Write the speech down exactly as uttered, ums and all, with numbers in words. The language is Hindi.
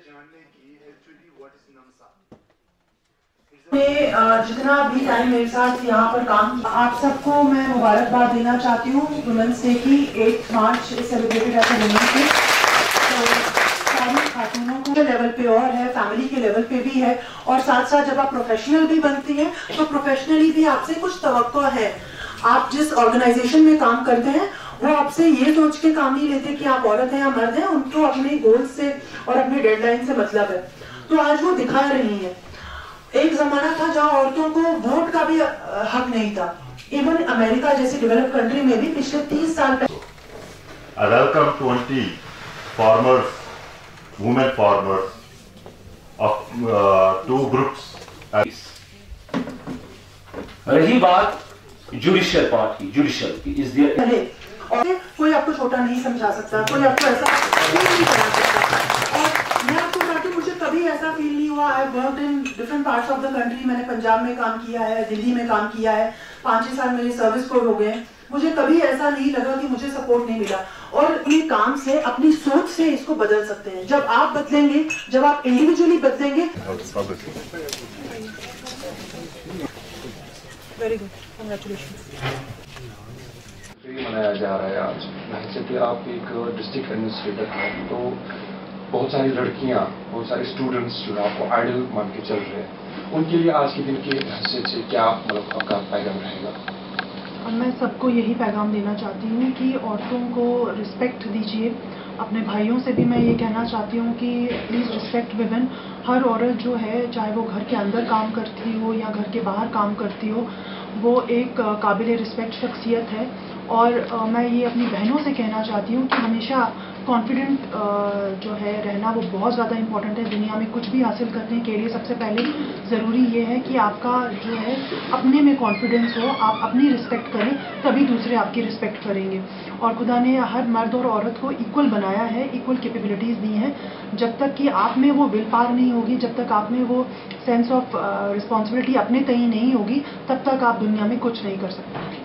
जानने की एक्चुअली व्हाट इज नमसा। जितना भी टाइम मेरे साथ यहाँ पर काम किया, आप सबको मैं मुबारकबाद देना चाहती हूँ वुमेन्स डे की। Eight March celebrated as a women's day. सारी खातूनों के लेवल पे और है, फैमिली के लेवल पे भी है, और साथ साथ जब आप प्रोफेशनल भी बनती हैं तो प्रोफेशनली भी आपसे कुछ तवक्को है। आप जिस ऑर्गेनाइजेशन में काम करते हैं वो आपसे ये सोच के काम नहीं लेते कि आप औरत हैं या मर्द हैं, उनको अपने गोल से और अपने डेडलाइन से मतलब है। तो आज वो दिखा रही हैं। एक जमाना था जहां औरतों को वोट का भी हक नहीं था। इवन अमेरिका जैसी डेवलप्ड कंट्री में भी पिछले तीस साल पहले welcome twenty farmers, women farmers of two groups. रही बात जुडिशियल पार्ट की, जुडिशियल की इज देयर, और कोई आपको छोटा नहीं समझा सकता, कोई आपको ऐसा फील नहीं करा सकता। और मैं आपको बताती हूँ, मुझे कभी ऐसा फील नहीं हुआ। I worked in different parts of the country. मैंने पंजाब में काम किया है, दिल्ली में काम किया है, पाँच छह साल मेरे सर्विस कोर हो गए हैं। मुझे कभी ऐसा नहीं लगा कि मुझे सपोर्ट नहीं मिला। और अपने काम से, अपनी सोच से इसको बदल सकते हैं। जब आप बदलेंगे, जब आप इंडिविजुअली बदलेंगे। Very good, congratulation. मनाया जा रहा है आज। वैसे कि आप एक डिस्ट्रिक्ट एडमिनिस्ट्रेटर हैं, तो बहुत सारी लड़कियां, बहुत सारे स्टूडेंट्स जो है आपको आइडल मान के चल रहे हैं, उनके लिए आज के दिन की हैसियत से क्या मतलब आपका पैगाम रहेगा? मैं सबको यही पैगाम देना चाहती हूँ कि औरतों को रिस्पेक्ट दीजिए। अपने भाइयों से भी मैं ये कहना चाहती हूँ कि प्लीज़ रिस्पेक्ट विमेन। हर औरत जो है, चाहे वो घर के अंदर काम करती हो या घर के बाहर काम करती हो, वो एक काबिल रिस्पेक्ट शख्सियत है। और uh, मैं ये अपनी बहनों से कहना चाहती हूँ कि हमेशा कॉन्फिडेंट uh, जो है रहना वो बहुत ज़्यादा इम्पॉर्टेंट है। दुनिया में कुछ भी हासिल करने के लिए सबसे पहले ज़रूरी ये है कि आपका जो है अपने में कॉन्फिडेंस हो, आप अपनी रिस्पेक्ट करें, तभी दूसरे आपकी रिस्पेक्ट करेंगे। और खुदा ने हर मर्द और औरत को इक्वल बनाया है, इक्वल कैपेबिलिटीज़ दी हैं। जब तक कि आप में वो विल पावर नहीं होगी, जब तक आप में वो सेंस ऑफ रिस्पॉन्सिबिलिटी अपने तय नहीं होगी, तब तक आप दुनिया में कुछ नहीं कर सकते।